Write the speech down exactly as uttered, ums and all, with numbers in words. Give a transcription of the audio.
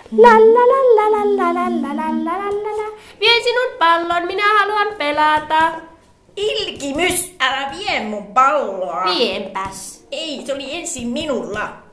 La la la la la la la la la la la la. Vien sinun pallon, minä haluan pelata. Ilkimys, älä vie mun palloa. Vienpäs. Ei, se oli ensin minulla.